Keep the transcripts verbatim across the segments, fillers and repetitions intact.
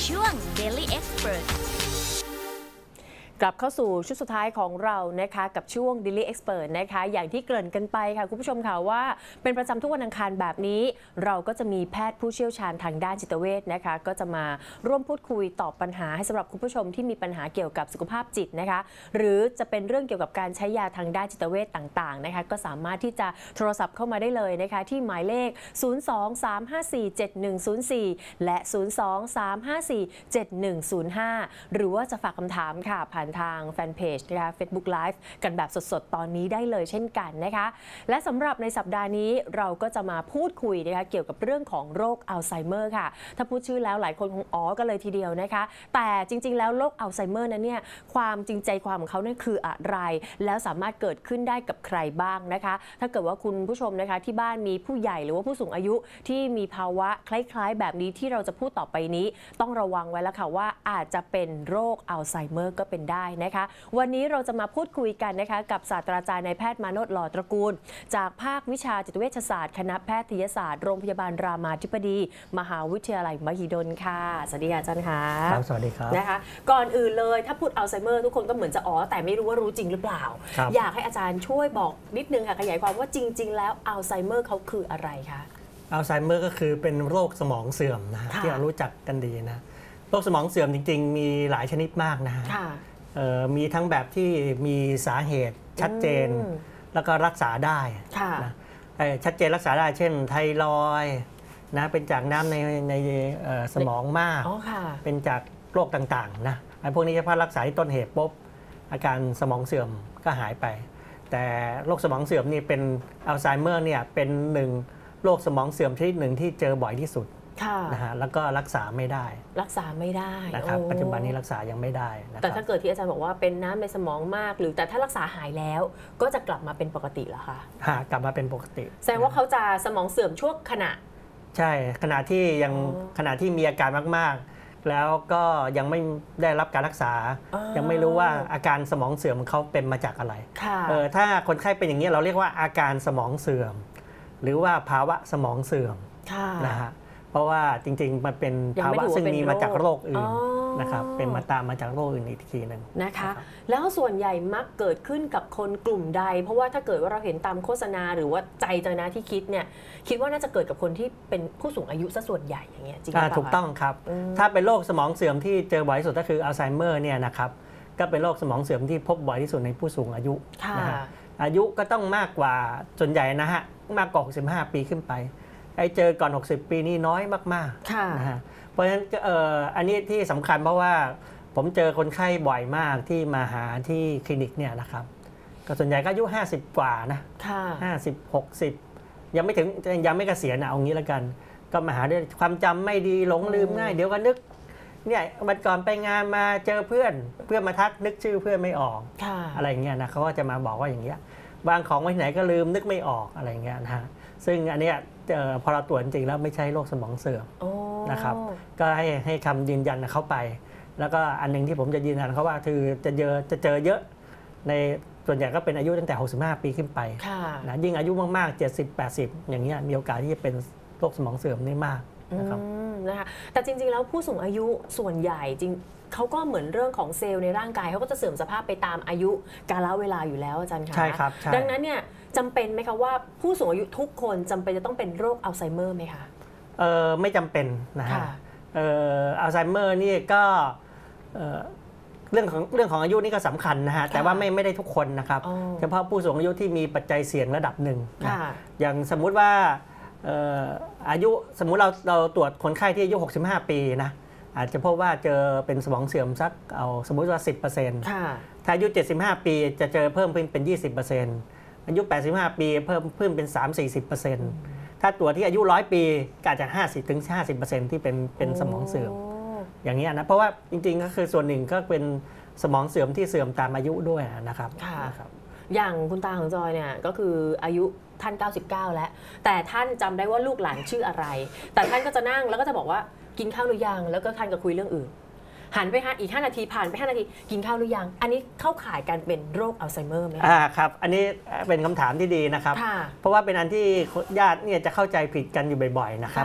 ช่วง Daily Expert กลับเข้าสู่ชุดสุดท้ายของเรานะคะกับช่วง Daily Expert นะคะอย่างที่เกริ่นกันไปค่ะคุณผู้ชมค่ะว่าเป็นประจำทุกวันอังคารแบบนี้เราก็จะมีแพทย์ผู้เชี่ยวชาญทางด้านจิตเวชนะคะก็จะมาร่วมพูดคุยตอบปัญหาให้สำหรับคุณผู้ชมที่มีปัญหาเกี่ยวกับสุขภาพจิตนะคะหรือจะเป็นเรื่องเกี่ยวกับการใช้ยาทางด้านจิตเวชต่างๆนะคะก็สามารถที่จะโทรศัพท์เข้ามาได้เลยนะคะที่หมายเลข ศูนย์ สอง สาม ห้า สี่ เจ็ด หนึ่ง ศูนย์ สี่ และ ศูนย์ สอง สาม ห้า สี่ เจ็ด หนึ่ง ศูนย์ ห้า หรือว่าจะฝากคำถามค่ะผ่านทางแฟนเพจนะคะ Facebook Live กันแบบสดๆตอนนี้ได้เลยเช่นกันนะคะและสำหรับในสัปดาห์นี้เราก็จะมาพูดคุยนะคะเกี่ยวกับเรื่องของโรคอัลไซเมอร์ค่ะถ้าพูดชื่อแล้วหลายคนคงอ๋อกันเลยทีเดียวนะคะแต่จริงๆแล้วโรคอัลไซเมอร์นั้นเนี่ยความจริงใจความของเขาเนี่ยคืออะไรแล้วสามารถเกิดขึ้นได้กับใครบ้างนะคะถ้าเกิดว่าคุณผู้ชมนะคะที่บ้านมีผู้ใหญ่หรือว่าผู้สูงอายุที่มีภาวะคล้ายๆแบบนี้ที่เราจะพูดต่อไปนี้ต้องระวังไว้แล้วค่ะว่าอาจจะเป็นโรคอัลไซเมอร์ก็เป็นได้นะคะวันนี้เราจะมาพูดคุยกันนะคะกับศาสตราจารย์นายแพทย์มาโนชหล่อตระกูลจากภาควิชาจิตเวชศาสตร์คณะแพทยศาสตร์โรงพยาบาลรามาธิบดีมหาวิทยาลัยมหิดลค่ะสวัสดีอาจารย์ค่ะครับสวัสดีครับนะคะก่อนอื่นเลยถ้าพูดอัลไซเมอร์ทุกคนก็เหมือนจะอ๋อแต่ไม่รู้ว่ารู้จริงหรือเปล่าอยากให้อาจารย์ช่วยบอกนิดนึงค่ะขยายความว่าจริงๆแล้วอัลไซเมอร์เขาคืออะไรคะอัลไซเมอร์ก็คือเป็นโรคสมองเสื่อมนะที่เรารู้จักกันดีนะโรคสมองเสื่อมจริงๆมีหลายชนิดมากนะฮะมีทั้งแบบที่มีสาเหตุชัดเจนแล้วก็รักษาได้นะชัดเจนรักษาได้เช่นไทรอยด์นะเป็นจากน้ำในในสมองมากเป็นจากโรคต่างๆนะไอ้พวกนี้ถ้ารักษาที่ต้นเหตุปุ๊บอาการสมองเสื่อมก็หายไปแต่โรคสมองเสื่อมนี่เป็นอัลไซเมอร์เนี่ยเป็นหนึ่งโรคสมองเสื่อมชนิดหนึ่งที่เจอบ่อยที่สุดนะฮะแล้วก็รักษาไม่ได้รักษาไม่ได้นะครับปัจจุบันนี้รักษายังไม่ได้แต่ถ้าเกิดที่อาจารย์บอกว่าเป็นน้ำในสมองมากหรือแต่ถ้ารักษาหายแล้วก็จะกลับมาเป็นปกติเหรอคะฮะกลับมาเป็นปกติแสดงว่าเขาจะสมองเสื่อมช่วงขณะใช่ขณะที่ยังขณะที่มีอาการมากๆแล้วก็ยังไม่ได้รับการรักษายังไม่รู้ว่าอาการสมองเสื่อมเขาเป็นมาจากอะไรเออถ้าคนไข้เป็นอย่างนี้เราเรียกว่าอาการสมองเสื่อมหรือว่าภาวะสมองเสื่อมนะฮะเพราะว่าจริงๆมันเป็นภาวะซึ่งมีมาจากโรคอื่นนะครับเป็นมาตามมาจากโรคอื่นอีกทีหนึ่งนะคะแล้วส่วนใหญ่มักเกิดขึ้นกับคนกลุ่มใดเพราะว่าถ้าเกิดว่าเราเห็นตามโฆษณาหรือว่าใจเจอนะที่คิดเนี่ยคิดว่าน่าจะเกิดกับคนที่เป็นผู้สูงอายุซะส่วนใหญ่อย่างเงี้ยจริงไหมถูกต้องครับถ้าเป็นโรคสมองเสื่อมที่เจอบ่อยที่สุดก็คืออัลไซเมอร์เนี่ยนะครับก็เป็นโรคสมองเสื่อมที่พบบ่อยที่สุดในผู้สูงอายุนะฮะอายุก็ต้องมากกว่าส่วนใหญ่นะฮะมากกว่าหกสิบห้าปีขึ้นไปไอ้เจอก่อนหกสิบปีนี่น้อยมากๆนะฮะเพราะฉะนั้นเอ่ออันนี้ที่สำคัญเพราะว่าผมเจอคนไข้บ่อยมากที่มาหาที่คลินิกเนี่ยนะครับก็ส่วนใหญ่ก็อายุห้าสิบกว่านะห้าสิบ หกสิบยังไม่ถึงยังไม่เกษียณนะเอางี้ละกันก็มาหาด้วยความจำไม่ดีหลงลืมง่ายเดี๋ยวก็นึกเนี่ยวันก่อนไปงานมาเจอเพื่อนเพื่อนมาทักนึกชื่อเพื่อนไม่ออกอะไรเงี้ยนะเขาก็จะมาบอกว่าอย่างเงี้ยบางของไว้ที่ไหนก็ลืมนึกไม่ออกอะไรเงี้ยนะฮะซึ่งอันเนี้ยพอเราตรวจจริงแล้วไม่ใช่โรคสมองเสื่อมนะครับก็ให้ให้คำยืนยันเข้าไปแล้วก็อันนึงที่ผมจะยืนยันเขาว่าคือจะเจอจะเจอเยอะในส่วนใหญ่ก็เป็นอายุตั้งแต่หกสิบห้าปีขึ้นไปนะยิ่งอายุมากๆเจ็ดสิบ แปดสิบอย่างเงี้ยมีโอกาสที่จะเป็นโรคสมองเสื่อมได้มากนะครับนะคะแต่จริงๆแล้วผู้สูงอายุส่วนใหญ่จริงเขาก็เหมือนเรื่องของเซลล์ในร่างกายเขาก็จะเสื่อมสภาพไปตามอายุกาลเวลาอยู่แล้วอาจารย์คะใช่ครับดังนั้นเนี่ยจำเป็นไหมคะว่าผู้สูงอายุทุกคนจำเป็นจะต้องเป็นโรคอัลไซเมอร์ไหมคะเออไม่จำเป็นนะฮะเอออัลไซเมอร์นี่ก็เเรื่องของเรื่องของอายุนี่ก็สำคัญนะฮะแต่ว่าไม่ไม่ได้ทุกคนนะครับเฉพาะผู้สูงอายุที่มีปัจจัยเสี่ยงระดับหนึ่งนะอย่างสมมุติว่าอายุสมมุติเราเราตรวจคนไข้ที่อายุหกสิบห้าปีนะอาจจะพบว่าเจอเป็นสมองเสื่อมสักเอาสมมุติว่า สิบเปอร์เซ็นต์ ถ้าอายุเจ็ดสิบห้าปีจะเจอเพิ่มขึ้นเป็น ยี่สิบเปอร์เซ็นต์ อายุแปดสิบห้าปีเพิ่มเพิ่มเป็น สามถึงสี่สิบเปอร์เซ็นต์ ถ้าตัวที่อายุหนึ่งร้อยปีก็อาจจะ ห้าสิบถึงห้าสิบเปอร์เซ็นต์ ที่เป็นเป็นสมองเสื่อมอย่างนี้นะเพราะว่าจริงๆก็คือส่วนหนึ่งก็เป็นสมองเสื่อมที่เสื่อมตามอายุด้วยนะครับอย่างคุณตาของจอยเนี่ยก็คืออายุท่านเก้าสิบเก้าแล้วแต่ท่านจำได้ว่าลูกหลานชื่ออะไรแต่ท่านก็จะนั่งแล้วก็จะบอกว่ากินข้าวหรือยังแล้วก็ท่านก็คุยเรื่องอื่นหันไปอีกห้านาทีผ่านไปห้านาทีกินข้าวหรือยังอันนี้เข้าข่ายการเป็นโรคอัลไซเมอร์ไหมอ่าครับอันนี้เป็นคำถามที่ดีนะครับเพราะว่าเป็นอันที่ญาติเนี่ยจะเข้าใจผิดกันอยู่บ่อยๆนะครับ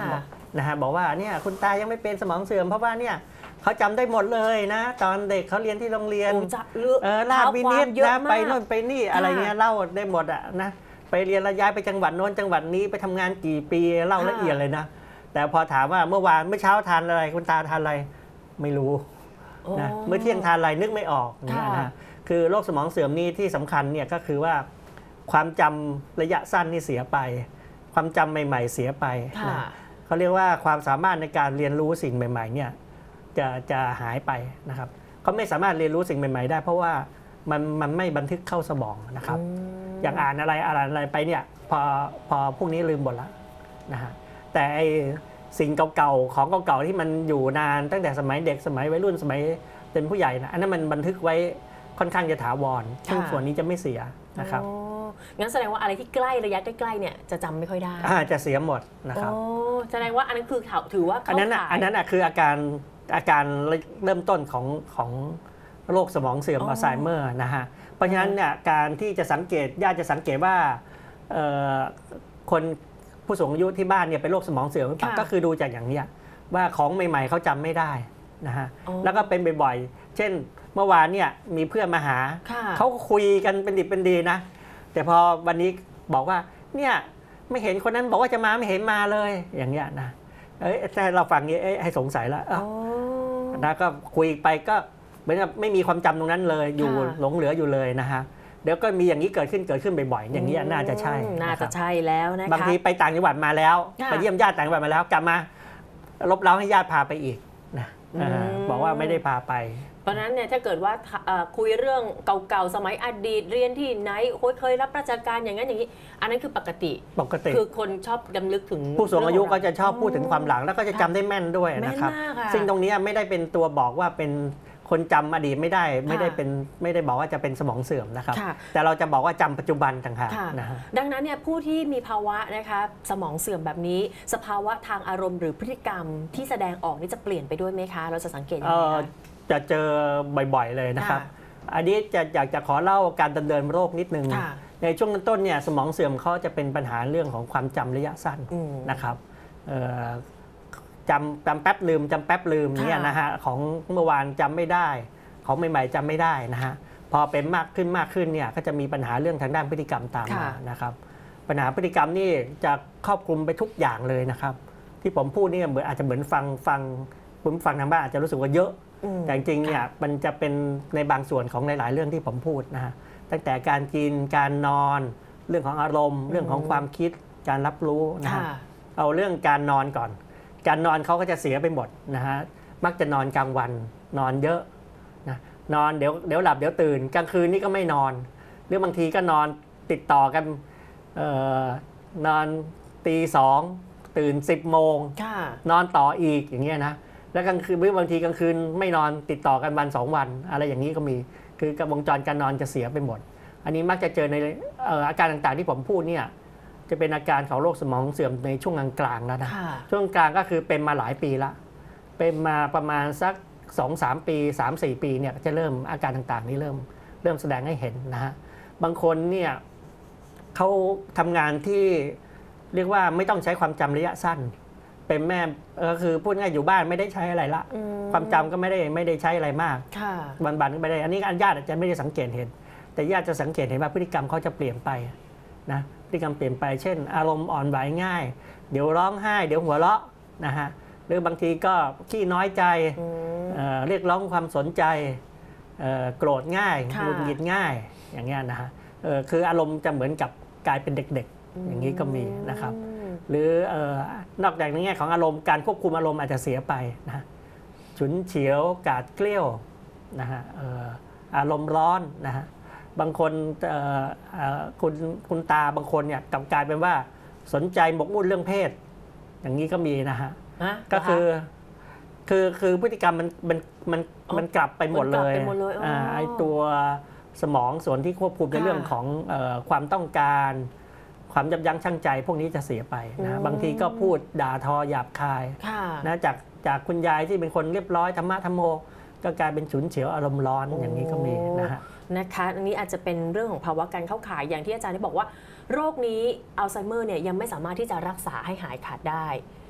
นะฮะบอกว่าเนี่ยคุณตายังไม่เป็นสมองเสื่อมเพราะว่าเนี่ยเขาจำได้หมดเลยนะตอนเด็กเขาเรียนที่โรงเรียนโอ้จะเลือกเออลาดวินิตเยอะนะมากไปโน่นไปนี่อะไรเงี้ยเล่าได้หมดอะนะไปเรียนระย้ายไปจังหวัดโน้นจังหวัดนี้ไปทำงานกี่ปีเล่าละเอียดเลยนะแต่พอถามว่าเมื่อวานเมื่อเช้าทานอะไรคุณตาทานอะไรไม่รู้นะเมื่อเที่ยงทานอะไรนึกไม่ออกนะนะคือโรคสมองเสื่อมนี่ที่สำคัญเนี่ยก็คือว่าความจำระยะสั้นนี่เสียไปความจำใหม่ๆเสียไปนะเขาเรียกว่าความสามารถในการเรียนรู้สิ่งใหม่ๆเนี่ยจะจะหายไปนะครับเขาไม่สามารถเรียนรู้สิ่งใหม่ๆได้เพราะว่ามันมันไม่บันทึกเข้าสมองนะครับอย่างอ่านอะไรอ่านอะไรไปเนี่ยพอพอพวกนี้ลืมหมดแล้วนะฮะแต่ไอสิ่งเก่าๆของเก่าๆที่มันอยู่นานตั้งแต่สมัยเด็กสมัยวัยรุ่นสมัยเป็นผู้ใหญ่นะอันนั้นมันบันทึกไว้ค่อนข้างจะถาวรซึ่งส่วนนี้จะไม่เสียนะครับงั้นแสดงว่าอะไรที่ใกล้ระยะใกล้ๆเนี่ยจะจำไม่ค่อยได้จะเสียหมดนะครับแสดงว่าอันนั้นคือถือว่าอันนั้นอันนั้นคืออาการอาการเริ่มต้นของของโรคสมองเสื่อมอัลไซเมอร์นะฮะเพราะฉะนั้นเนี่ยการที่จะสังเกตญาติจะสังเกตว่าคนผู้สูงอายุที่บ้านเนี่ยเป็นโรคสมองเสื่อมก็คือดูจากอย่างนี้ว่าของใหม่ๆเขาจำไม่ได้นะฮะแล้วก็เป็นบ่อยๆเช่นเมื่อวานเนี่ยมีเพื่อนมาหาเขาคุยกันเป็นดิบเป็นดีนะแต่พอวันนี้บอกว่าเนี่ยไม่เห็นคนนั้นบอกว่าจะมาไม่เห็นมาเลยอย่างเงี้ยนะเอ้ยแต่เราฟังนี้ให้สงสัยแล้วนะก็คุยไปก็เหมือนกับไม่มีความจำตรงนั้นเลยอยู่หลงเหลืออยู่เลยนะฮะเดี๋ยวก็มีอย่างนี้เกิดขึ้นเกิดขึ้นบ่อยๆอย่างนี้น่าจะใช่น่าจะใช่แล้วนะคะบางทีไปต่างจังหวัดมาแล้วไปเยี่ยมญาติต่างจังหวัดมาแล้วกลับมาลบเล้าให้ญาติพาไปอีกนะบอกว่าไม่ได้พาไปเพราะนั้นเนี่ยถ้าเกิดว่าคุยเรื่องเก่าๆสมัยอดีตเรียนที่ไหนเคยรับราชการอย่างนั้นอย่างนี้อันนั้นคือปกติปกติคือคนชอบดำลึกถึงผู้สูงอายุก็จะชอบพูดถึงความหลังแล้วก็จะจำได้แม่นด้วยนะครับซึ่งตรงนี้ไม่ได้เป็นตัวบอกว่าเป็นคนจำอดีตไม่ได้ไม่ได้เป็นไม่ได้บอกว่าจะเป็นสมองเสื่อมนะครับแต่เราจะบอกว่าจำปัจจุบันต่างหากนะฮะดังนั้นเนี่ยผู้ที่มีภาวะนะคะสมองเสื่อมแบบนี้สภาวะทางอารมณ์หรือพฤติกรรมที่แสดงออกนี่จะเปลี่ยนไปด้วยไหมคะเราจะสังเกตยังไงคะจะเจอบ่อยๆเลยนะครับอันนี้จะอยากจะขอเล่าการดำเนินโรคนิดนึงในช่วงต้นเนี่ยสมองเสื่อมเขาจะเป็นปัญหาเรื่องของความจำระยะสั้นนะครับจำจำแป๊บลืมจำแป๊บลืมเนี่ยนะฮะของเมื่อวานจำไม่ได้ของใหม่ๆจำไม่ได้นะฮะพอเป็นมากขึ้นมากขึ้นเนี่ยก็จะมีปัญหาเรื่องทางด้านพฤติกรรมตามมานะครับปัญหาพฤติกรรมนี่จะครอบคลุมไปทุกอย่างเลยนะครับที่ผมพูดนี่เหมือนอาจจะเหมือนฟังฟังคุณฟังทางบ้านอาจจะรู้สึกว่าเยอะแต่จริงๆเนี่ยมันจะเป็นในบางส่วนของหลายๆเรื่องที่ผมพูดนะฮะตั้งแต่การกินการนอนเรื่องของอารมณ์เรื่องของความคิดการรับรู้นะฮะเอาเรื่องการนอนก่อนการนอนเขาก็จะเสียไปหมดนะฮะมักจะนอนกลางวันนอนเยอะนะนอนเดี๋ยวเดี๋ยวหลับเดี๋ยวตื่นกลางคืนนี่ก็ไม่นอนหรือบางทีก็นอนติดต่อกันเอ่อนอนตีสองตื่นสิบโมงนอนต่ออีกอย่างเงี้ยนะแล้วกลางคืนบางทีกลางคืนไม่นอนติดต่อกันวันสองวันอะไรอย่างนี้ก็มีคือกระวงจรการนอนจะเสียไปหมดอันนี้มักจะเจอในอาการต่างๆที่ผมพูดเนี่ยจะเป็นอาการของโรคสมองเสื่อมในช่วงกลางๆแล้วนะช่วงกลางก็คือเป็นมาหลายปีละเป็นมาประมาณสัก สองถึงสาม ปี สามถึงสี่ ปีเนี่ยจะเริ่มอาการต่างๆนี้เริ่มเริ่มแสดงให้เห็นนะฮะบางคนเนี่ยเขาทำงานที่เรียกว่าไม่ต้องใช้ความจำระยะสั้นเป็นแม่ก็คือพูดง่ายอยู่บ้านไม่ได้ใช้อะไรละความจำก็ไม่ได้ไม่ได้ใช้อะไรมากบันๆก็ไม่ได้อันนี้ญาติอาจจะไม่ได้สังเกตเห็นแต่ญาติจะสังเกตเห็นว่าพฤติกรรมเขาจะเปลี่ยนไปนะพฤติกรรมเปลี่ยนไปเช่นอารมณ์อ่อนไหวง่ายเดี๋ยวร้องไห้เดี๋ยวหัวเราะนะฮะหรือบางทีก็ขี้น้อยใจ เอ่อเรียกร้องความสนใจโกรธง่ายหงุดหงิดง่ายอย่างเงี้ยนะฮะคืออารมณ์จะเหมือนกับกลายเป็นเด็กๆอย่างนี้ก็มีนะครับหรือนอกจากในแง่ของอารมณ์การควบคุมอารมณ์อาจจะเสียไปนะฉุนเฉียวกาดเกลี้ยวนะฮะอารมณ์ร้อนนะฮะบางคนคุณคุณตาบางคนเนี่ยกลับกลายเป็นว่าสนใจหมกมุ่นเรื่องเพศอย่างนี้ก็มีนะฮะก็คือคือคือพฤติกรรมมันมันมันมันกลับไปหมดเลยไอ้ตัวสมองส่วนที่ควบคุมในเรื่องของความต้องการความยับยั้งชั่งใจพวกนี้จะเสียไปนะบางทีก็พูดด่าทอหยาบคายนะจากจากคุณยายที่เป็นคนเรียบร้อยธรรมะธรรมโมก็กลายเป็นฉุนเฉียวอารมณ์ร้อนอย่างนี้ก็มีนะฮะนะคะอันนี้อาจจะเป็นเรื่องของภาวะการเข้าข่ายอย่างที่อาจารย์ได้บอกว่าโรคนี้อัลไซเมอร์เนี่ยยังไม่สามารถที่จะรักษาให้หายขาดได้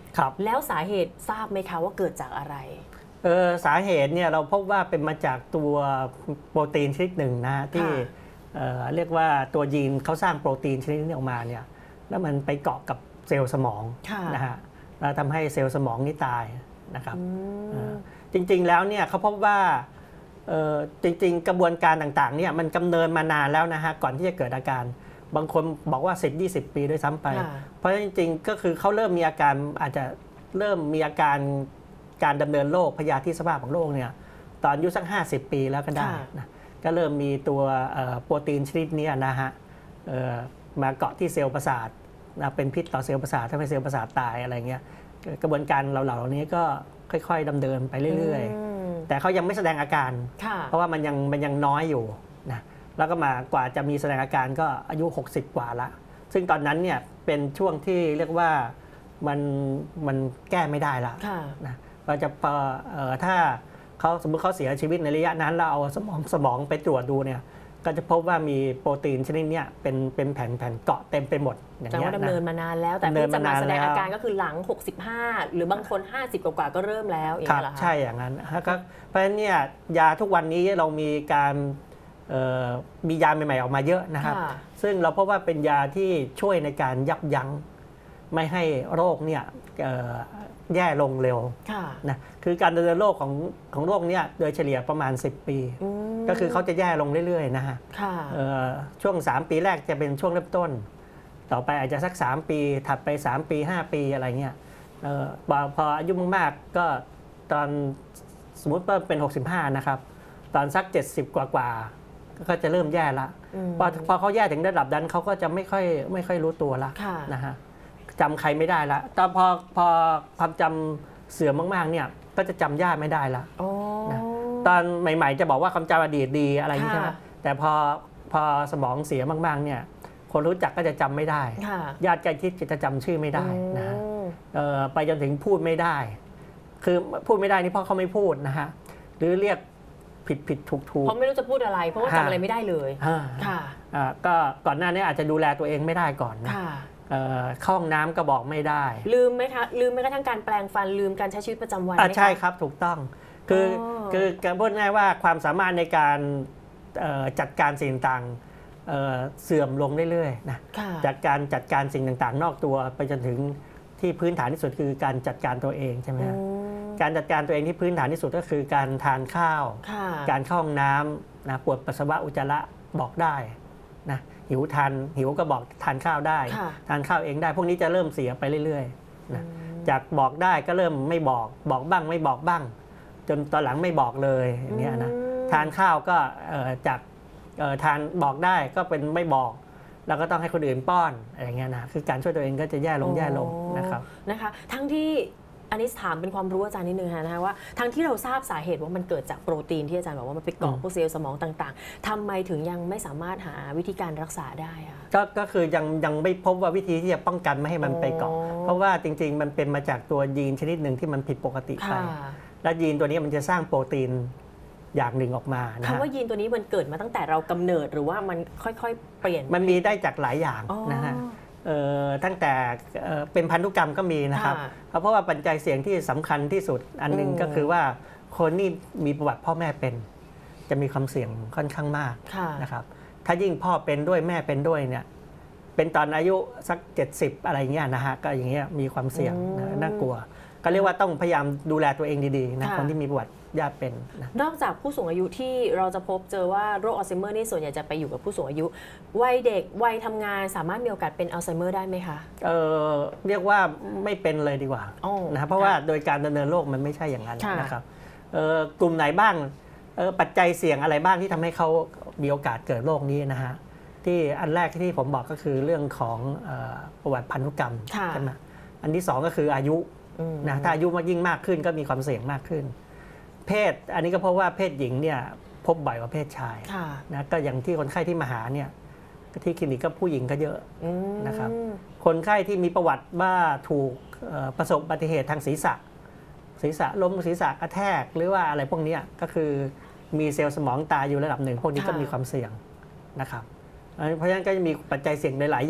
ครับแล้วสาเหตุทราบไหมคะว่าเกิดจากอะไรเออสาเหตุเนี่ยเราพบว่าเป็นมาจากตัวโปรตีนชนิดหนึ่งนะที่เอ่อเรียกว่าตัวยีนเขาสร้างโปรตีนชนิดนี้ออกมาเนี่ยแล้วมันไปเกาะกับเซลล์สมองนะฮะแล้วทำให้เซลล์สมองนี่ตายนะครับจริงๆแล้วเนี่ยเขาพบว่าจริงๆกระบวนการต่างๆเนี่ยมันกำเนิดมานานแล้วนะฮะก่อนที่จะเกิดอาการบางคนบอกว่า สิบถึงยี่สิบ ปีด้วยซ้ำไปเพราะจริงๆก็คือเขาเริ่มมีอาการอาจจะเริ่มมีอาการการดำเนินโรคพยาธิสภาพของโรคเนี่ยตอนอายุสักห้าสิบปีแล้วก็ได้นะก็เริ่มมีตัวโปรตีนชนิดนี้นะฮะมาเกาะที่เซลล์ประสาทนะเป็นพิษต่อเซลล์ประสาททำให้เซลล์ประสาทตายอะไรเงี้ยกระบวนการเหล่านี้ก็ค่อยๆดำเนินไปเรื่อยๆแต่เขายังไม่แสดงอาการเพราะว่ามันยังมันยังน้อยอยู่นะแล้วก็มากว่าจะมีแสดงอาการก็อายุหกสิบกว่าละซึ่งตอนนั้นเนี่ยเป็นช่วงที่เรียกว่ามันมันแก้ไม่ได้ละนะเราจะเอ่อถ้าเขาสมมติเขาเสียชีวิตในระยะนั้นเราเอาสมองสมองไปตรวจดูเนี่ยก็จะพบว่ามีโปรตีนชนิดนี้เป็นเป็นแผ่นแผ่นเกาะเต็มไปหมดอย่างนี้นะดำเนินมานานแล้วแต่เพิ่งจะมาแสดงอาการก็คือหลังหกสิบห้าหรือบางคนห้าสิบกว่าก็เริ่มแล้วอย่างนี้เหรอคะใช่อย่างนั้นก็เพราะฉะนั้นเนี่ยยาทุกวันนี้เรามีการมียาใหม่ๆออกมาเยอะนะครับซึ่งเราพบว่าเป็นยาที่ช่วยในการยับยั้งไม่ให้โรคเนี่ยแย่ลงเร็วนะคือการดำเนินโรคของของโรคเนี่ยโดยเฉลี่ยประมาณสิบปีก็คือเขาจะแย่ลงเรื่อยๆนะฮะช่วงสามปีแรกจะเป็นช่วงเริ่มต้นต่อไปอาจจะสักสามปีถัดไปสามปีห้าปีอะไรเงี้ยพออายุมากๆก็ตอนสมมติว่าเป็นหกสิบห้านะครับตอนสักเจ็ดสิบกว่าๆก็จะเริ่มแย่ละพอพอเขาแย่ถึงระดับนั้นเขาก็จะไม่ค่อยไม่ค่อยรู้ตัวละนะฮะจำใครไม่ได้ละตอนพอพอความจำเสื่อมมากๆเนี่ยก็จะจำญาติไม่ได้ละนะตอนใหม่ๆจะบอกว่าความจำอดีตดีอะไรอย่างนี้ใช่ไหมแต่พอพอสมองเสียมากๆเนี่ยคนรู้จักก็จะจำไม่ได้ญาติใกล้ชิดจะจำชื่อไม่ได้นะฮะไปจนถึงพูดไม่ได้คือพูดไม่ได้นี่เพราะเขาไม่พูดนะฮะหรือเรียกผิดผิดถูกถูกเพราะไม่รู้จะพูดอะไรเพราะว่าจำอะไรไม่ได้เลยค่ะก็ก่อนหน้านี้อาจจะดูแลตัวเองไม่ได้ก่อนนะเข้าห้องน้ำก็บอกไม่ได้ลืมไหมคะลืมแม้กระทั่งการแปลงฟันลืมการใช้ชีวิตประจำวันใช่ครับถูกต้องคือคือการพูดง่ายว่าความสามารถในการจัดการสิ่งต่างเสื่อมลงเรื่อยๆนะจากการจัดการสิ่งต่างๆนอกตัวไปจนถึงที่พื้นฐานที่สุดคือการจัดการตัวเองใช่ไหมการจัดการตัวเองที่พื้นฐานที่สุดก็คือการทานข้าวการเข้าห้องน้ำนะปวดปัสสาวะอุจจาระบอกได้นะหิวทานหิวก็บอกทานข้าวได้ทานข้าวเองได้พวกนี้จะเริ่มเสียไปเรื่อยๆนะจากบอกได้ก็เริ่มไม่บอกบอกบ้างไม่บอกบ้างจนตอนหลังไม่บอกเลยอย่างเงี้ยนะทานข้าวก็จากทานบอกได้ก็เป็นไม่บอกแล้วก็ต้องให้คนอื่นป้อนอะไรเงี้ยนะคือการช่วยตัวเองก็จะแย่ลงแย่ลงนะครับนะคะทั้งที่อันนี้ถามเป็นความรู้อาจารย์นิดนึงนะคะว่าทั้งที่เราทราบสาเหตุว่ามันเกิดจากโปรตีนที่อาจารย์บอกว่ามันไปเกาะพวกเซลล์สมองต่างๆทำไมถึงยังไม่สามารถหาวิธีการรักษาได้อะก็ก็คือยังยังไม่พบว่าวิธีที่จะป้องกันไม่ให้มันไปเกาะเพราะว่าจริงๆมันเป็นมาจากตัวยีนชนิดหนึ่งที่มันผิดปกติไปและยีนตัวนี้มันจะสร้างโปรตีนอย่างหนึ่งออกมาคำว่ายีนตัวนี้มันเกิดมาตั้งแต่เรากำเนิดหรือว่ามันค่อยๆเปลี่ยนมันมีได้จากหลายอย่างนะฮะตั้งแต่เป็นพันธุกรรมก็มีนะครับเพราะว่าปัจจัยเสี่ยงที่สำคัญที่สุดอันนึงก็คือว่าคนนี่มีประวัติพ่อแม่เป็นจะมีความเสี่ยงค่อนข้างมากนะครับถ้ายิ่งพ่อเป็นด้วยแม่เป็นด้วยเนี่ยเป็นตอนอายุสักเจ็ดสิบอะไรเงี้ยนะฮะก็อย่างเงี้ยมีความเสี่ยงน่ากลัวก็เรียกว่าต้องพยายามดูแลตัวเองดีๆนะคนที่มีประวัติญาติเป็นนะนอกจากผู้สูงอายุที่เราจะพบเจอว่าโรคอัลไซเมอร์นี่ส่วนใหญ่จะไปอยู่กับผู้สูงอายุวัยเด็กวัยทำงานสามารถมีโอกาสเป็นอัลไซเมอร์ได้ไหมคะเออเรียกว่าไม่เป็นเลยดีกว่านะเพราะว่าโดยการดำเนินโรคมันไม่ใช่อย่างนั้นนะครับกลุ่มไหนบ้างปัจจัยเสี่ยงอะไรบ้างที่ทำให้เขามีโอกาสเกิดโรคนี้นะฮะที่อันแรกที่ผมบอกก็คือเรื่องของประวัติพันธุกรรมใช่ไหมอันที่สองก็คืออายุนะถ้าอายุมากยิ่งมากขึ้นก็มีความเสี่ยงมากขึ้นเพศอันนี้ก็เพราะว่าเพศหญิงเนี่ยพบบ่อยกว่าเพศชายนะก็อย่างที่คนไข้ที่มาหาเนี่ยที่คลินิกก็ผู้หญิงก็เยอะนะครับคนไข้ที่มีประวัติว่าถูกประสบอุบัติเหตุทางศีรษะศีรษะล้มศีรษะกระแทกหรือว่าอะไรพวกนี้ก็คือมีเซลล์สมองตายอยู่ระดับหนึ่งพวกนี้ก็มีความเสี่ยงนะครับเพราะฉะนั้นก็จะมีปัจจัยเสี่ยงหลายๆอย่าง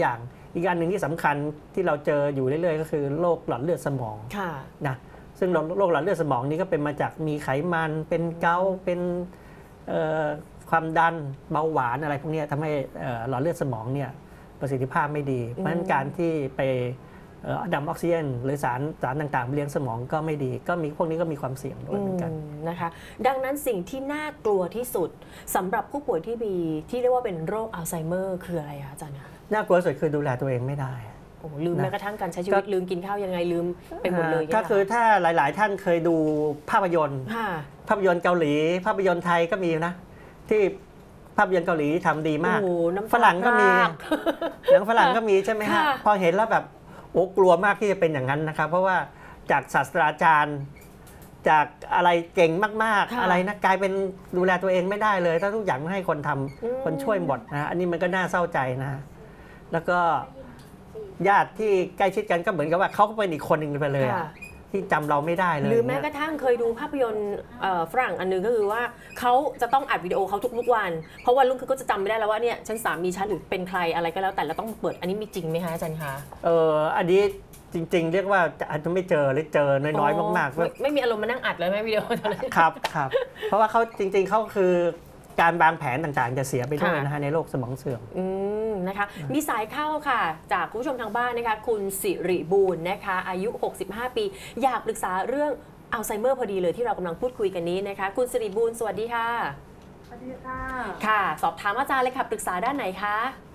อีกอันหนึ่งที่สำคัญที่เราเจออยู่เรื่อยๆก็คือโรคหลอดเลือดสมองนะซึ่งโรคหลอดเลือดสมองนี้ก็เป็นมาจากมีไขมันเป็นเกาต์เป็นความดันเบาหวานอะไรพวกนี้ทำให้หลอดเลือดสมองเนี่ยประสิทธิภาพไม่ดีเพราะฉะนั้นการที่ไปดำออกซิเจนหรือสารสารต่างๆเลี้ยงสมองก็ไม่ดีก็มีพวกนี้ก็มีความเสี่ยงด้วยเหมือนกันนะคะดังนั้นสิ่งที่น่ากลัวที่สุดสำหรับผู้ป่วยที่มีที่เรียกว่าเป็นโรคอัลไซเมอร์คืออะไรคะอาจารย์คะน่ากลัวสุดคือดูแลตัวเองไม่ได้โอ้ลืมแม้กระทั่งการใช้ชีวิตลืมกินข้าวยังไงลืมไปหมดเลยก็คือถ้าหลายๆท่านเคยดูภาพยนตร์ภาพยนตร์เกาหลีภาพยนตร์ไทยก็มีนะที่ภาพยนตร์เกาหลีทำดีมากฝรั่งก็มีหนังฝรั่งก็มีใช่ไหมฮะพอเห็นแล้วแบบโอ้กลัวมากที่จะเป็นอย่างนั้นนะครับเพราะว่าจากศาสตราจารย์จากอะไรเก่งมากๆอะไรนะกลายเป็นดูแลตัวเองไม่ได้เลยถ้าทุกอย่างให้คนทำคนช่วยหมดนะอันนี้มันก็น่าเศร้าใจนะแล้วก็ญาติที่ใกล้ชิดกันก็เหมือนกับว่าเขาก็เป็นอีกคนหนึ่งไปเลยที่จำเราไม่ได้เลยหรือแม้กระทั่งเคยดูภาพยนตร์ฝรั่งอันนึงก็คือว่าเขาจะต้องอัดวิดีโอเขาทุกๆวันเพราะวันรุ่งคือก็จะจำไม่ได้แล้วว่าเนี่ยฉันสามีฉันหรือเป็นใครอะไรก็แล้วแต่เราต้องเปิดอันนี้มีจริงไหมคะอาจารย์คะเอออันนี้จริงๆเรียกว่าอาจจะไม่เจอหรือเจอน้อยๆมากๆไม่มีอารมณ์มานั่งอัดเลยไหมวิดีโอตอนนั้นครับครับเพราะว่าเขาจริงๆเขาคือการวางแผนต่างๆจะเสียไปด้วยนะฮะในโรคสมองเสื่อมอืมนะคะมีสายเข้าค่ะจากคุณผู้ชมทางบ้านนะคะคุณสิริบูรณ์นะคะอายุหกสิบห้าปีอยากปรึกษาเรื่องอัลไซเมอร์พอดีเลยที่เรากำลังพูดคุยกันนี้นะคะคุณสิริบูรณ์สวัสดีค่ะสวัสดีค่ะค่ะสอบถามอาจารย์เลยค่ะปรึกษาด้านไหนคะ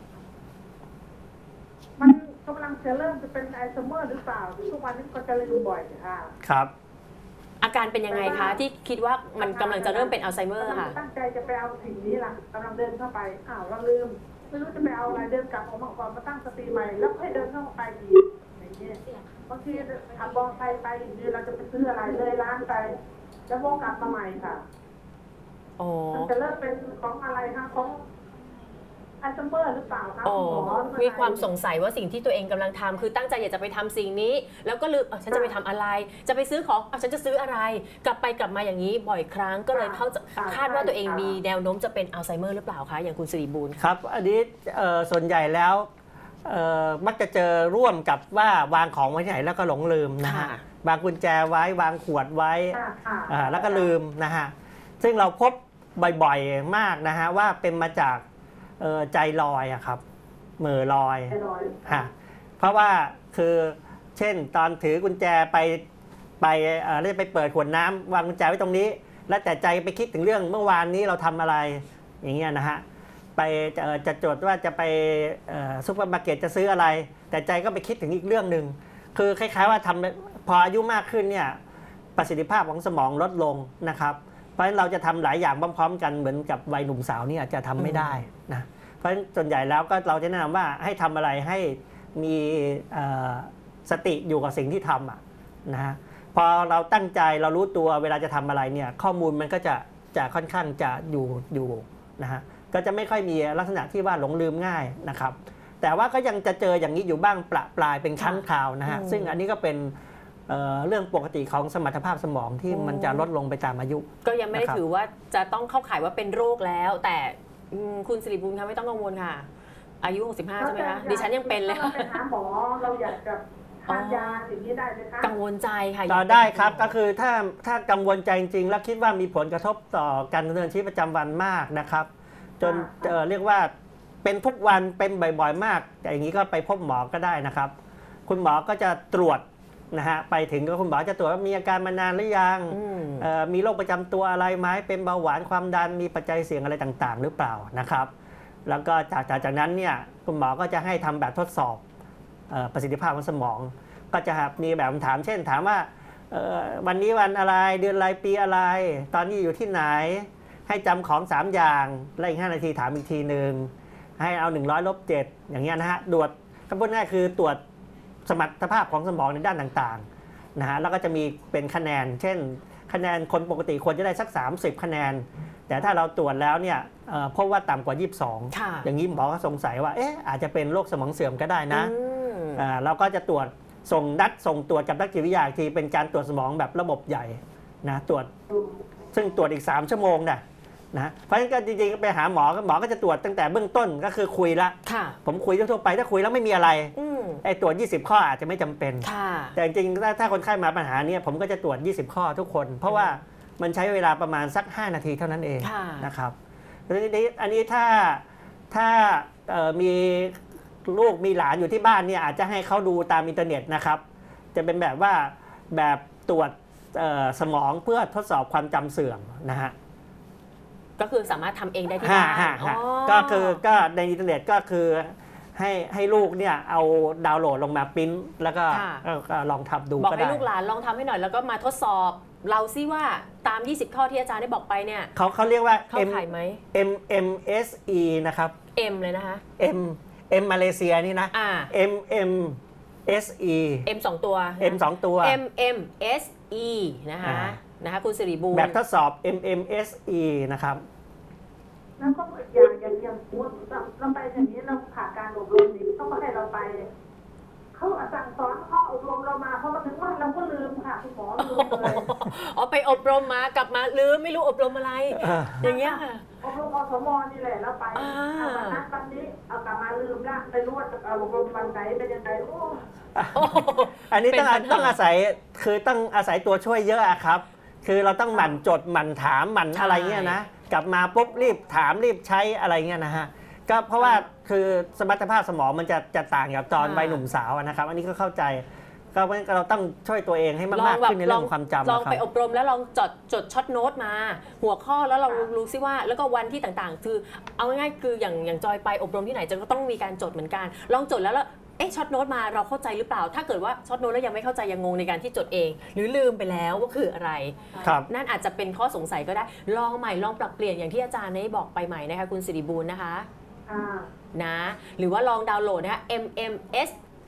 มันกำลังจะเริ่มจะเป็นอัลไซเมอร์หรือเปล่าทุกวันนี้ก็จะลืมบ่อยค่ะครับอาการเป็นยังไงคะที่คิดว่ามันกำลังจะเริ่มเป็นอัลไซเมอร์ค่ะตั้งใจจะไปเอาสิ่งนี้ล่ะกำลังเดินเข้าไปอ้าวเราลืมไม่รู้จะไปเอาอะไรเดินกลับออกมาก่อนมาตั้งสติใหม่แล้วค่อยเดินเข้าไปอีกอย่างนี้บางทีขับมอเตอร์ไซค์ไปอย่างนี้เราจะไปซื้ออะไรเลยร้านไปแล้ววกกลับมาใหม่ค่ะมันจะเริ่มเป็นของอะไรคะของอัลไซเมอร์หรือเปล่าคะมีความสงสัยว่าสิ่งที่ตัวเองกำลังทำคือตั้งใจอยากจะไปทำสิ่งนี้แล้วก็ลืมฉันจะไปทำอะไรจะไปซื้อของฉันจะซื้ออะไรกลับไปกลับมาอย่างนี้บ่อยครั้งก็เลยเข้าคาดว่าตัวเองมีแนวโน้มจะเป็นอัลไซเมอร์หรือเปล่าคะอย่างคุณสิริบูรณ์ครับอันนี้ส่วนใหญ่แล้วมักจะเจอร่วมกับว่าวางของไว้ที่ไหนแล้วก็หลงลืมนะฮะวางกุญแจไว้วางขวดไว้แล้วก็ลืมนะฮะซึ่งเราพบบ่อยๆมากนะฮะว่าเป็นมาจากใจลอยอะครับมือลอยฮะเพราะว่าคือเช่นตอนถือกุญแจไปไปเอ่อไปเปิดขวดน้ำวางกุญแจไว้ตรงนี้แล้วแต่ใจไปคิดถึงเรื่องเมื่อวานนี้เราทำอะไรอย่างเงี้ยนะฮะไปจะจดว่าจะไปซุปเปอร์มาร์เก็ตจะซื้ออะไรแต่ใจก็ไปคิดถึงอีกเรื่องหนึ่งคือคล้ายๆว่าทำพออายุมากขึ้นเนี่ยประสิทธิภาพของสมองลดลงนะครับเพราะฉะนั้นเราจะทำหลายอย่างพร้อมๆกันเหมือนกับวัยหนุ่มสาวนี่อาจจะทำไม่ได้นะเพราะฉะนั้นส่วนใหญ่แล้วก็เราจะแนะนำว่าให้ทำอะไรให้มีสติอยู่กับสิ่งที่ทำอ่ะนะฮะพอเราตั้งใจเรารู้ตัวเวลาจะทำอะไรเนี่ยข้อมูลมันก็จะจะค่อนข้างจะอยู่อยู่นะฮะก็จะไม่ค่อยมีลักษณะที่ว่าหลงลืมง่ายนะครับแต่ว่าก็ยังจะเจออย่างนี้อยู่บ้างประปรายเป็นครั้งคราวนะฮะซึ่งอันนี้ก็เป็นเอ่อเรื่องปกติของสมรรถภาพสมองที่มันจะลดลงไปตามอายุก็ยังไม่ได้ถือว่าจะต้องเข้าข่ายว่าเป็นโรคแล้วแต่คุณสิริบุญคะไม่ต้องกังวลค่ะอายุหกสิบห้าใช่ไหมคะดิฉันยังเป็นเลยเราไปหาหมอเราอยากจะทานยาสิ่งนี้ได้ไหมคะกังวลใจค่ะต่อได้ครับก็คือถ้าถ้ากังวลใจจริงๆแล้วคิดว่ามีผลกระทบต่อการดำเนินชีวิตประจำวันมากนะครับจนเอ่อเรียกว่าเป็นทุกวันเป็นบ่อยๆมากแต่อย่างนี้ก็ไปพบหมอก็ได้นะครับคุณหมอก็จะตรวจนะฮะไปถึงก็คุณหมอจะตรวจว่ามีอาการมานานหรือยังมีโรคประจำตัวอะไรไหมเป็นเบาหวานความดันมีปัจจัยเสี่ยงอะไรต่างๆหรือเปล่านะครับแล้วก็จากจากนั้นเนี่ยคุณหมอก็จะให้ทำแบบทดสอบประสิทธิภาพของสมองก็จะมีแบบถามเช่นถามว่าวันนี้วันอะไรเดือนอะไรปีอะไรตอนนี้อยู่ที่ไหนให้จำของสามอย่างแล้วอีกห้านาทีถามอีกทีหนึ่งให้เอาหนึ่งร้อยลบเจ็ดอย่างเงี้ยนะฮะตรวจก็พูดง่ายคือตรวจสมรรถภาพของสมองในด้านต่างๆนะฮะแล้วก็จะมีเป็นคะแนนเช่นคะแนนคนปกติควรจะได้สักสามสิบคะแนนแต่ถ้าเราตรวจแล้วเนี่ยพบว่าต่ำกว่ายี่สิบสองอย่างนี้หมอก็สงสัยว่าเอ๊ะอาจจะเป็นโรคสมองเสื่อมก็ได้นะเราก็จะตรวจส่งนัดส่งตรวจกับนักจิตวิทยาทีเป็นการตรวจสมองแบบระบบใหญ่นะตรวจซึ่งตรวจอีกสามชั่วโมงนะนะเพราะฉะนั้นก็จริงๆไปหาหมอหมอก็จะตรวจตั้งแต่เบื้องต้นก็คือคุยละผมคุยทั่วไปถ้าคุยแล้วไม่มีอะไรไอ้ตรวจยี่สิบข้ออาจจะไม่จำเป็นแต่จริงๆถ้าถ้าคนไข้มาปัญหานี้ผมก็จะตรวจยี่สิบข้อทุกคนเพราะว่ามันใช้เวลาประมาณสักห้านาทีเท่านั้นเองนะครับอันนี้ถ้าถ้ามีลูกมีหลานอยู่ที่บ้านเนี่ยอาจจะให้เขาดูตามอินเทอร์เน็ตนะครับจะเป็นแบบว่าแบบตรวจสมองเพื่อทดสอบความจำเสื่อมนะฮะก็คือสามารถทำเองได้ที่บ้านก็คือก็ในอินเทอร์เน็ตก็คือให้ให้ลูกเนี่ยเอาดาวน์โหลดลงมาปริ้นแล้วก็ลองทำดูบอกให้ลูกหลานลองทำให้หน่อยแล้วก็มาทดสอบเราซิว่าตามยี่สิบข้อที่อาจารย์ได้บอกไปเนี่ยเขาเขาเรียกว่าเข้าข่ายไหม M M S E นะครับ M เลยนะคะ M M มาเลเซียนี่นะ M M S E M สองตัว M สองตัว M M S E นะคะนะคะคุณสิริบูรณ์แบบทดสอบ M M S E นะครับแล้วก็อย่างอย่างอย่างสมมติเราไปอย่างนี้เราขาดการอบรมนี้ต้องมาให้เราไปเขาสั่งสอนเขาอบรมเรามาพอมาถึงวันเราก็ลืมค่ะคุณหมอลืมเลยอ๋อไปอบรมมากลับมาลืมไม่รู้อบรมอะไรอย่างเงี้ยค่ะอบรมอสมนี่แหละแล้วไปวันนั้นวันนี้เอากลับมาลืมละไปรู้ว่าอบรมวันไหนเป็นยังไงโอ้อันนี้ต้องต้องอาศัยคือต้องอาศัยตัวช่วยเยอะครับคือเราต้องหมั่นจดหมั่นถามหมั่นอะไรเงี้ยนะกลับมาปุ๊บรีบถามรีบใช้อะไรเงี้ยนะฮะก็เพราะว่าคือสมรรถภาพสมองมันจะจะต่างกับตอนวัยหนุ่มสาวนะครับอันนี้ก็เข้าใจก็เราต้องช่วยตัวเองให้มากๆขึ้นในเรื่องของความจำลองไปอบรมแล้วลองจดจดช็อตโน้ตมาหัวข้อแล้วเรารู้ซิว่าแล้วก็วันที่ต่างๆคือเอาง่ายๆคืออย่างอย่างจอยไปอบรมที่ไหนจะก็ต้องมีการจดเหมือนกันลองจดแล้วแล้วเอ๊ะช็อตโน้ตมาเราเข้าใจหรือเปล่าถ้าเกิดว่าช็อตโน้ตแล้วยังไม่เข้าใจยังงงในการที่จดเองหรือลืมไปแล้วว่าคืออะไรนั่นอาจจะเป็นข้อสงสัยก็ได้ลองใหม่ลองปรับเปลี่ยนอย่างที่อาจารย์ได้บอกไปใหม่นะคะคุณสิริบูรณ์นะคะนะหรือว่าลองดาวน์โหลดนะคะ M M S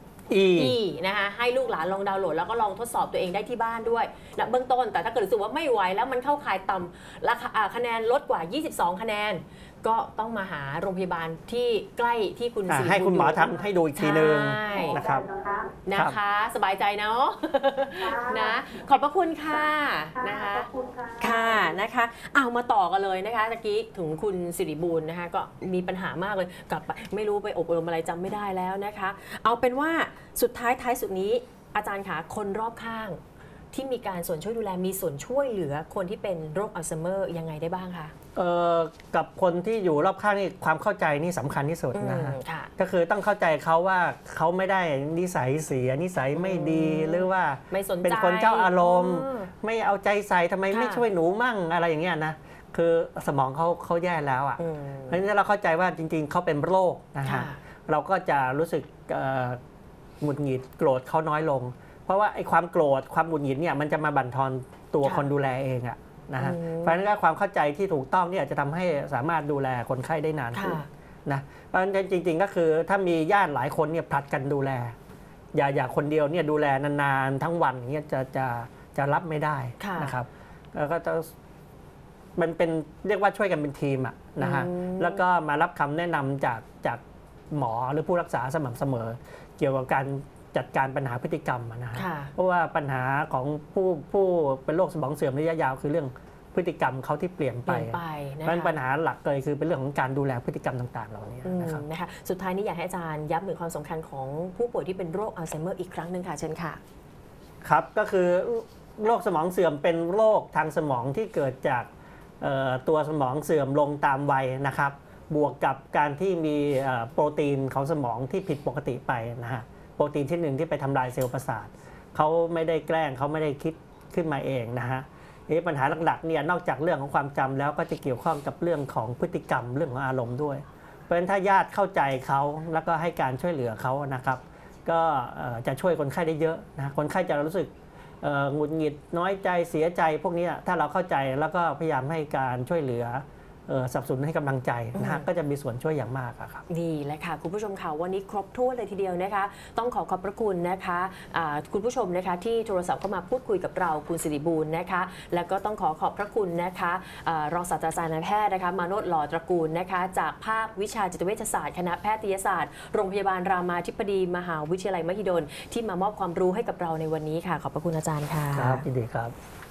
E นะคะให้ลูกหลานลองดาวน์โหลดแล้วก็ลองทดสอบตัวเองได้ที่บ้านด้วยนะเบื้องต้นแต่ถ้าเกิดรู้สึกว่าไม่ไหวแล้วมันเข้าข่ายต่ำราคาคะแนนลดกว่ายี่สิบสองคะแนนก็ต้องมาหาโรงพยาบาลที่ใกล้ที่คุณสิริบูรณ์ให้คุณหมอทำให้ดูอีกทีนึงนะครับนะคะสบายใจเนาะนะขอบพระคุณค่ะนะคะค่ะนะคะเอามาต่อกันเลยนะคะตะกี้ถึงคุณสิริบูรณ์นะคะก็มีปัญหามากเลยกลับไปไม่รู้ไปอบรมอะไรจำไม่ได้แล้วนะคะเอาเป็นว่าสุดท้ายท้ายสุดนี้อาจารย์คะคนรอบข้างที่มีการส่วนช่วยดูแลมีส่วนช่วยเหลือคนที่เป็นโรคอัลไซเมอร์ยังไงได้บ้างคะเอ่อกับคนที่อยู่รอบข้างนี่ความเข้าใจนี่สำคัญที่สุดนะฮะก็คือต้องเข้าใจเขาว่าเขาไม่ได้นิสัยเสียนิสัยไม่ดีหรือว่าเป็นคนเจ้าอารมณ์ไม่เอาใจใส่ทำไมไม่ช่วยหนูมั่งอะไรอย่างเงี้ยนะคือสมองเขาเขาแย่แล้วอ่ะเพราะฉะนั้นเราเข้าใจว่าจริงๆเขาเป็นโรคนะฮะเราก็จะรู้สึกหงุดหงิดโกรธเขาน้อยลงเพราะว่าไอ้ความโกรธความหงุดหงิดเนี่ยมันจะมาบั่นทอนตัวคนดูแลเองอะนะฮะเพราะฉะนั้นความเข้าใจที่ถูกต้องเนี่ยจะทำให้สามารถดูแลคนไข้ได้นานขึ้นนะเพราะฉะนั้นจริงๆก็คือถ้ามีญาติหลายคนเนี่ยผลัดกันดูแลอย่าอย่าคนเดียวเนี่ยดูแลนานๆทั้งวันเนี่ยจะจะจะรับไม่ได้นะครับแล้วก็จะมันเป็นเรียกว่าช่วยกันเป็นทีมอะนะฮะแล้วก็มารับคำแนะนำจากจากหมอหรือผู้รักษาสม่ำเสมอเกี่ยวกับการจัดการปัญหาพฤติกรรมนะฮะเพราะว่าปัญหาของผู้ผู้เป็นโรคสมองเสื่อมระยะยาวคือเรื่องพฤติกรรมเขาที่เปลี่ยนไปเพราะปัญหาหลักเลยคือเป็นเรื่องของการดูแลพฤติกรรมต่างๆเหล่านี้นะครับนะคะสุดท้ายนี้อยากให้อาจารย์ย้ำถึงความสำคัญของผู้ป่วยที่เป็นโรคอัลไซเมอร์อีกครั้งหนึ่งค่ะเชิญค่ะครับก็คือโรคสมองเสื่อมเป็นโรคทางสมองที่เกิดจากตัวสมองเสื่อมลงตามวัยนะครับบวกกับการที่มีโปรตีนของสมองที่ผิดปกติไปนะฮะโปรตีนที่หนึ่งที่ไปทำลายเซลล์ประสาทเขาไม่ได้แกล้งเขาไม่ได้คิดขึ้นมาเองนะฮะนี่ปัญหาหลักๆเนี่ยนอกจากเรื่องของความจำแล้วก็จะเกี่ยวข้องกับเรื่องของพฤติกรรมเรื่องของอารมณ์ด้วยเพราะฉะนั้นถ้าญาติเข้าใจเขาแล้วก็ให้การช่วยเหลือเขานะครับก็จะช่วยคนไข้ได้เยอะนะคนไข้จะรู้สึกหงุดหงิดน้อยใจเสียใจพวกนี้ถ้าเราเข้าใจแล้วก็พยายามให้การช่วยเหลือสนับสนุนให้กำลังใจนะฮะก็จะมีส่วนช่วยอย่างมากครับนี่แหละค่ะคุณผู้ชมค่ะวันนี้ครบถ้วนเลยทีเดียวนะคะต้องขอขอบพระคุณนะคะคุณผู้ชมนะคะที่โทรศัพท์เข้ามาพูดคุยกับเราคุณสิริบูรณ์นะคะแล้วก็ต้องขอขอบพระคุณนะคะรองศาสตราจารย์นายแพทย์นะคะมาโนชหล่อตระกูลนะคะจากภาควิชาจิตเวชศาสตร์คณะแพทยศาสตร์โรงพยาบาลรามาธิบดีมหาวิทยาลัยมหิดลที่มามอบความรู้ให้กับเราในวันนี้ค่ะขอบพระคุณอาจารย์ค่ะครับยินดีครับ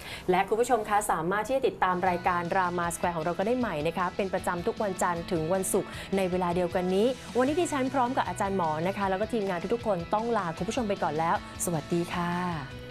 และคุณผู้ชมคะสามารถที่จะติดตามรายการรามาสแควร์ของเราก็ได้ใหม่นะคะเป็นประจำทุกวันจันทร์ถึงวันศุกร์ในเวลาเดียวกันนี้วันนี้ดิฉันพร้อมกับอาจารย์หมอนะคะแล้วก็ทีมงานทุกๆคนต้องลาคุณผู้ชมไปก่อนแล้วสวัสดีค่ะ